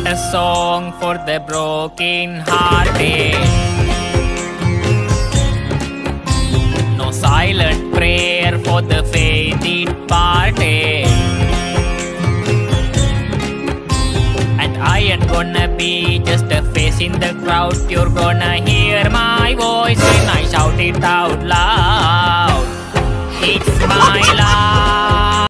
a song for the broken hearted. No silent prayer for the faith departed. And I ain't gonna be just a face in the crowd. You're gonna hear my voice when I shout it out loud. It's my life.